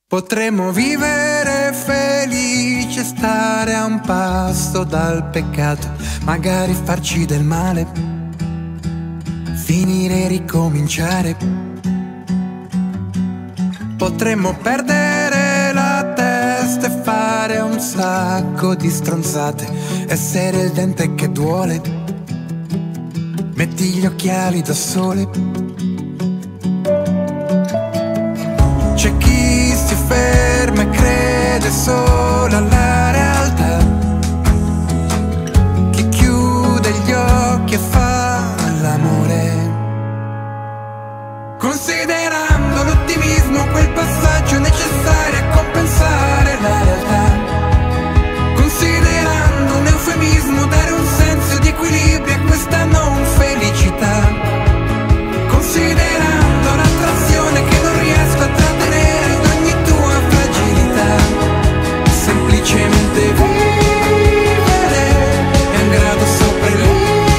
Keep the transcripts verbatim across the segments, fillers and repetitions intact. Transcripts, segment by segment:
Potremmo vivere felici e stare a un passo dal peccato, magari farci del male, finire e ricominciare. Potremmo perdere la testa e fare un sacco di stronzate, essere il dente che duole, metti gli occhiali da sole. C'è chi si ferma e crede solo alla realtà, chi chiude gli occhi e fa l'amore, considerando l'ottimismo quel passaggio necessario a compensare la realtà, considerando un eufemismo dare un senso di equilibrio a questa non felicità, considerando l'attrazione che non riesco a trattenere ad ogni tua fragilità, semplicemente vivere è un grado sopra il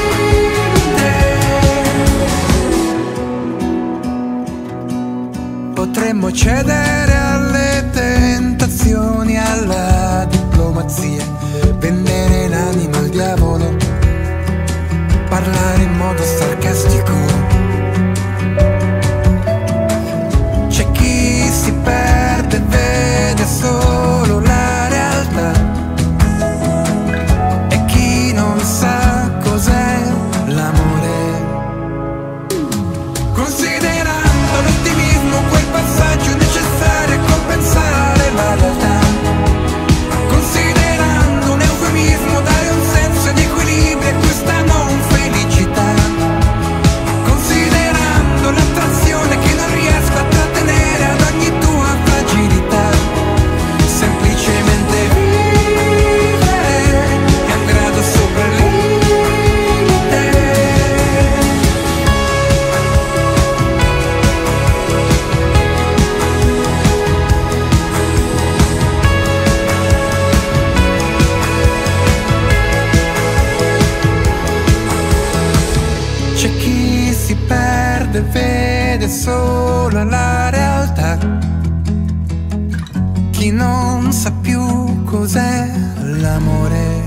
limite. Potremmo cedere alle tentazioni, alla diplomazia, vendere l'anima al diavolo, parlare in modo sarcastico. C'è chi si perde e vede solo la realtà, e chi non sa cos'è l'amore, considerando l'ottimismo quel passaggio necessario a compensare la realtà, considerando un eufemismo dare un senso di equilibrio a questa non felicità, considerando l'attrazione che non riesco a trattenere ad ogni tua fragilità, semplicemente vivere è un grado sopra il limite. C'è chi si perde e vede solo la realtà, chi non sa più cos'è l'amore.